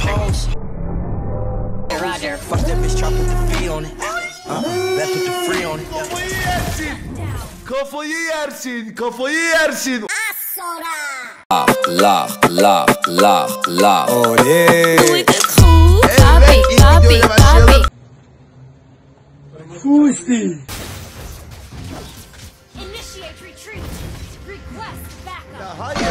Pause. Roger. Watch that bitch drop with the free on it. That put the free on it. Kafayı yersin. Kafayı yersin. Lach. Oh yeah. Evet, ilk videoyla başlayalım. Fusti. Hayır.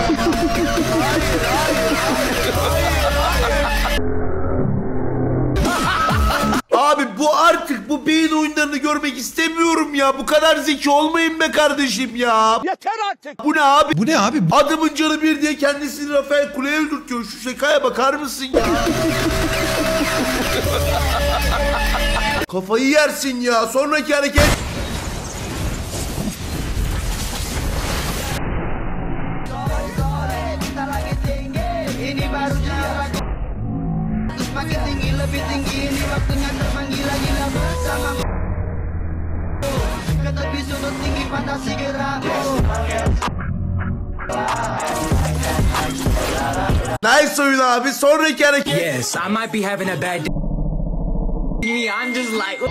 Abi bu artık bu beyin oyunlarını görmek istemiyorum ya. Bu kadar zeki olmayın be kardeşim ya. Yeter artık. Bu ne abi? Bu ne abi? Adamın canı bir diye kendisini Rafael Kuleye öldürtüyor. Şu şakaya bakar mısın ya? Kafayı yersin ya. Sonraki hareket. Nice oyun abi. Sonraki hareket. Yes, I might be having a bad day. I'm just like.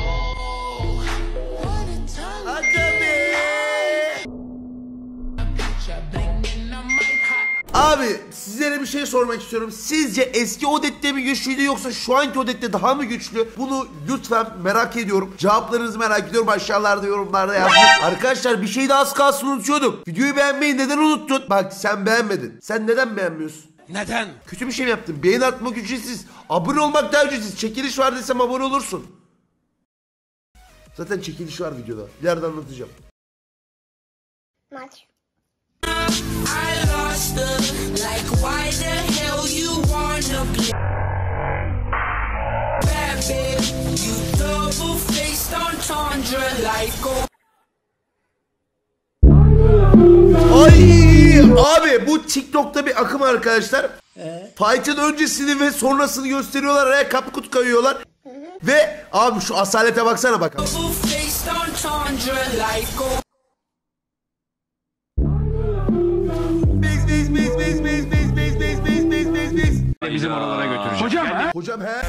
Abi sizlere bir şey sormak istiyorum. Sizce eski Odette mi güçlüydü yoksa şu anki Odette daha mı güçlü? Bunu lütfen merak ediyorum. Cevaplarınızı merak ediyorum. Aşağılarda yorumlarda yazın. Arkadaşlar bir şey de az kalsın unutuyordum. Videoyu beğenmeyi neden unuttun? Bak sen beğenmedin. Sen neden beğenmiyorsun? Neden? Kötü bir şey mi yaptın? Beğeni atmak ücretsiz. Abone olmak da ücretsiz. Çekiliş var desem abone olursun. Zaten çekiliş var videoda. İleride anlatacağım. Maç. I lost her. Like, why the hell you wanna be bad bitch? You double-faced entendre like Ay abi bu TikTok'ta bir akım arkadaşlar. Fight'ın öncesini ve sonrasını gösteriyorlar. Araya kapkut kayıyorlar. Ve abi şu asalete baksana bakalım. double-faced entendre like Bizim oralara götürecek. Hocam ha? Hocam he.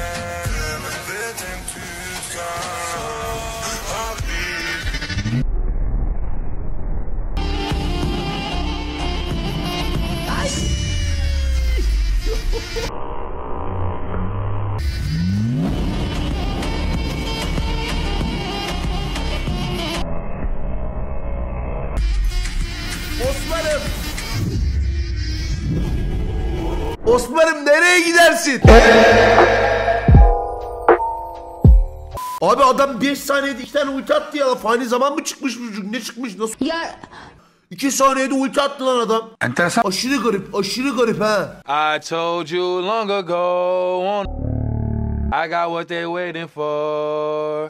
Osman'ım. Osman'ım nereye gidersin? Abi adam 5 saniyede 2 tane ulti attı ya. Fani zaman mı çıkmış çocuk? Ne çıkmış? Nasıl? Ya 2 saniyede ulti attı lan adam. Enteresan. Aşırı garip. Aşırı garip ha. I told you long ago, I got what they waiting for.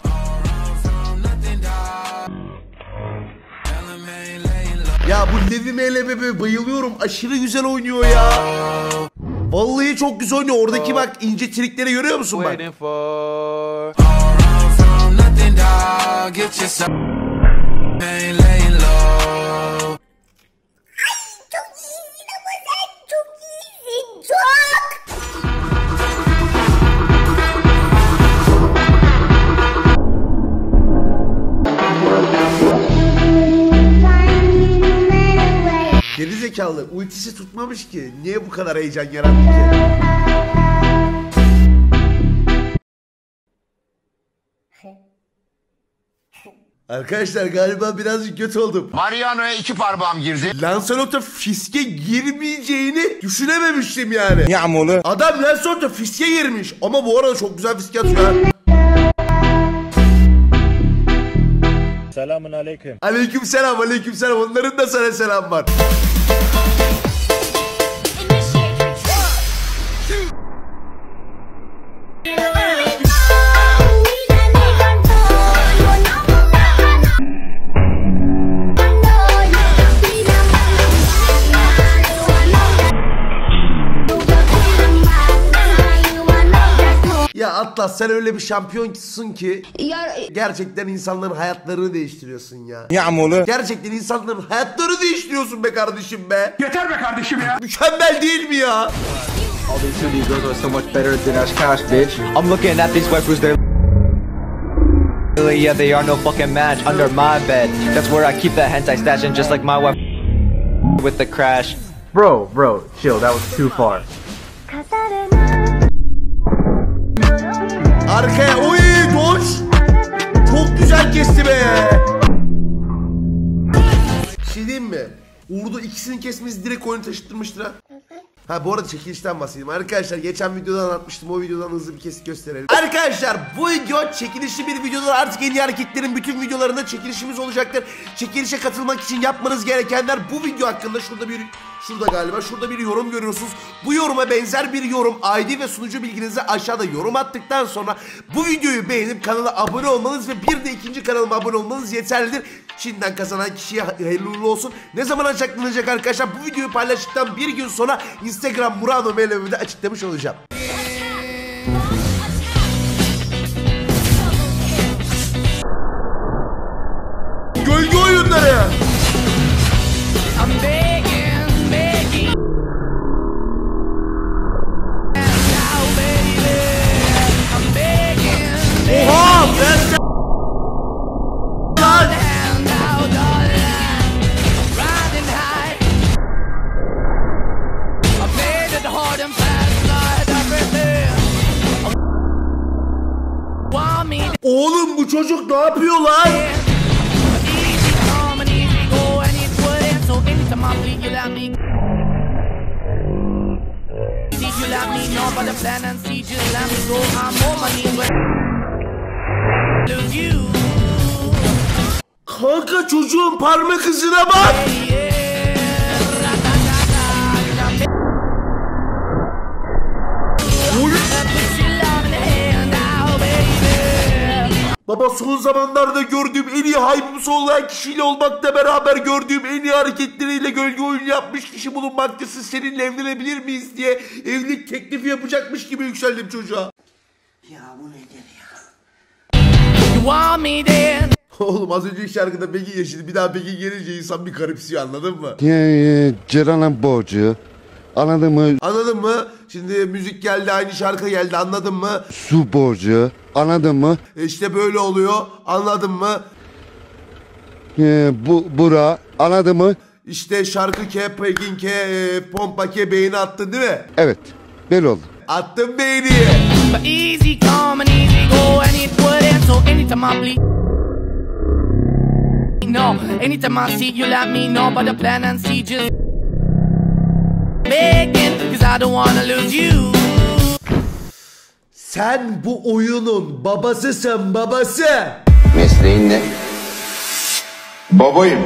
Ya bu Levi MLBB bayılıyorum. Aşırı güzel oynuyor ya. Vallahi çok güzel oynuyor. Oradaki bak ince trikleri görüyor musun bak? Waiting for. From nothing, dog. Get yourself. Ain't laying low. çok iyisin ama sen çok iyisin çok. Gerizekalı ultisi tutmamış ki. Niye bu kadar heyecan yarattı ki? Arkadaşlar galiba birazcık kötü oldum. Mariano'ya 2 parmağım girdi. Lancelot'a fiske girmeyeceğini düşünememiştim yani. Yağmurlu. Adam Lancelot'a fiske girmiş. Ama bu arada çok güzel fiske atıyor ha. Selamun aleyküm. Aleyküm selam, aleyküm selam. Onların da sana selam var. Ya Atlas sen öyle bir şampiyonsun ki gerçekten insanların hayatlarını değiştiriyorsun ya. Yağmurlu. Gerçekten insanların hayatlarını değiştiriyorsun be kardeşim be. Yeter be kardeşim ya. Mükemmel değil mi ya? All these 2D girls are so much better than us cash, bitch. I'm looking at these waifus, they're yeah, they are no fucking match under my bed. That's where I keep the hentai stash, and just like my wife with the crash. Bro, chill, that was too far. Arkaya oy Doç. Çok güzel kesti be. Bir şey diyeyim mi? Uğur'da ikisini kesmesi direkt oyunu taşıttırmıştır ha. Ha bu arada çekilişten bahsedeyim. Arkadaşlar geçen videodan anlatmıştım. O videodan hızlı bir kesit gösterelim. Arkadaşlar bu video çekilişli bir videodur. Artık en iyi hareketlerin bütün videolarında çekilişimiz olacaktır. Çekilişe katılmak için yapmanız gerekenler bu video hakkında şurada bir yorum görüyorsunuz. Bu yoruma benzer bir yorum ID ve sunucu bilginizi aşağıda yorum attıktan sonra bu videoyu beğenip kanala abone olmanız ve bir de ikinci kanalıma abone olmanız yeterlidir. Şimdiden kazanan kişiye hayırlı uğurlu olsun. Ne zaman açıklanacak arkadaşlar? Bu videoyu paylaştıktan bir gün sonra Instagram Murano Melevi'de açıklamış olacağım. Gölge oyunları. Oha! Oğlum bu çocuk ne yapıyor lan? Kanka çocuğun parmak izine bak. Baba son zamanlarda gördüğüm en iyi hype'ımsı olan kişiyle olmakla beraber gördüğüm en iyi hareketleriyle gölge oyunu yapmış kişi bulunmaktasın. Seninle evlenebilir miyiz diye evlilik teklifi yapacakmış gibi yükseldim çocuğa. Ya bu nedir ya? Oğlum az önceki şarkıda Begin yaşadı. Bir daha Begin gelince insan bir garipsiyor, anladın mı? Ceren'in borcu. Anladın mı? Anladın mı? Şimdi müzik geldi, aynı şarkı geldi, anladın mı? Su borcu. Anladın mı? İşte böyle oluyor, anladın mı? Bura. Anladın mı? İşte şarkı ke, Begin ke, pompa ke beğeni attın değil mi? Evet. Böyle oldu. Attım beğeni. Easy come and easy go and it wouldn't so anytime I bleed. No, anytime I see you let me know about the plan and see just begging cause I don't wanna lose you. Sen bu oyunun babasısın, babası. Mesleğin ne? Babayım.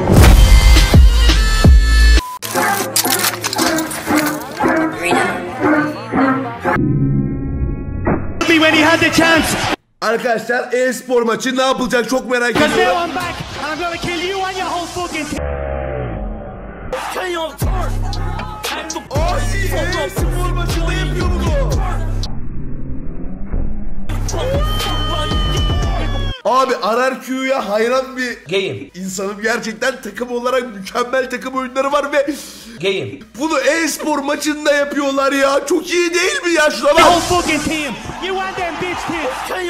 When he had the chance. Arkadaşlar e-spor maçı ne yapılacak çok merak ediyorum. Now I'm back and I'm gonna kill you and your whole fucking team. Ay e-spor maçında yapıyor bunu. Abi RRQ'ya hayran bir insanım gerçekten, takım olarak mükemmel takım oyunları var ve bunu e-spor maçında yapıyorlar ya, çok iyi değil mi ya, şuna bak. Whole fucking team. You want them bitch kids.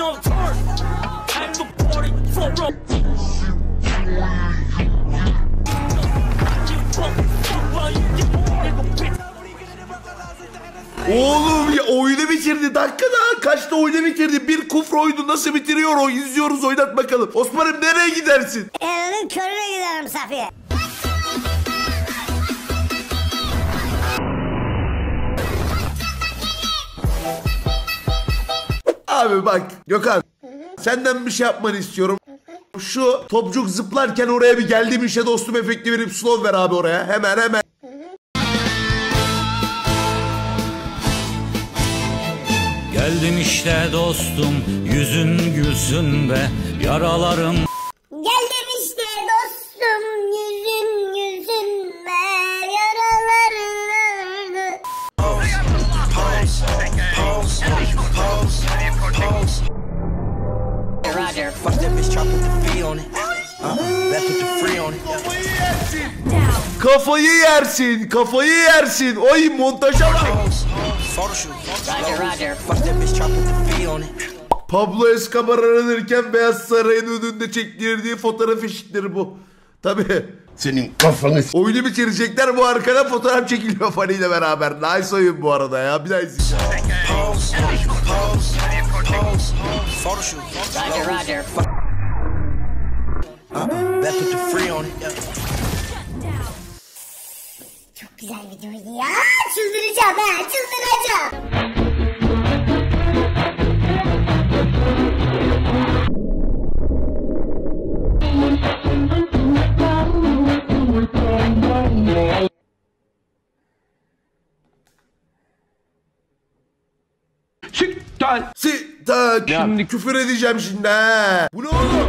Oğlum ya oyunu bitirdi, dakikada kaçta oyunu bitirdi, bir kufra oyunu nasıl bitiriyor o, izliyoruz, oynat bakalım. Osman'ım nereye gidersin? Evin körüne giderim Safiye. Abi bak Gökhan, senden bir şey yapmanı istiyorum. Şu topçuk zıplarken oraya bir geldiğim işe dostum efekti verip slow ver abi oraya, hemen. Geldim işte dostum, yüzün gülsün be, yaralarım. Geldim işte dostum, yüzün be, yaralarını. Roger, fuck that bitch, drop with the fee on it. Let's put the free on it. Kafayı yersin. Oy montaja bak. Roger, Roger. Fuck that bitch, try put the fee on it. Pablo Escobar aranırken Beyaz Saray'ın önünde çektirdiği fotoğraf eşitleri bu. Tabii. Senin kafanı Oyunu bitirecekler, bu arkada fotoğraf çekiliyor Fanny ile beraber. Nice oyun bu arada ya. Bir daha izleyeceğim. Roger, Roger. That put the free on it. Çok güzel videoydu ya. Çıldıracağım ha, çıldıracağım. Şimdi küfür edeceğim şimdi he. Bu ne oğlum?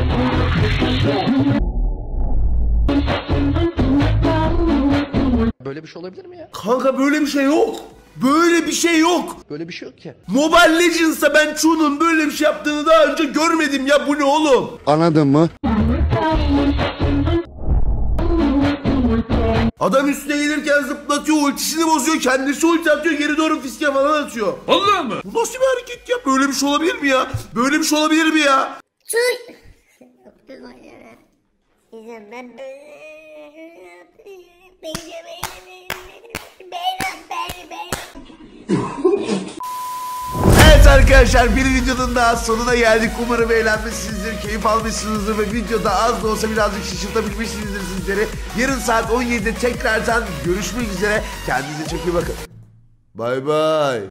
Böyle bir şey olabilir mi ya? Kanka böyle bir şey yok. Böyle bir şey yok. Böyle bir şey yok ki. Mobile Legends'ta ben Chu'nun böyle bir şey yaptığını daha önce görmedim ya, bu ne oğlum? anladın mı? Adam üstüne gelirken zıplatıyor, ultisini bozuyor, kendisi ulti atıyor, geri doğru fiske falan atıyor. Allah mı? Bu nasıl bir hareket ya? Böyle bir şey olabilir mi ya? Böyle bir şey olabilir mi ya? Çuy. Evet arkadaşlar, bir videonun daha sonuna geldik. Umarım eğlenmişsinizdir, keyif almışsınızdır ve videoda az da olsa birazcık şaşırtabilmişsinizdir sizleri. Yarın saat 17'de tekrardan görüşmek üzere. Kendinize çok iyi bakın. Bay bay.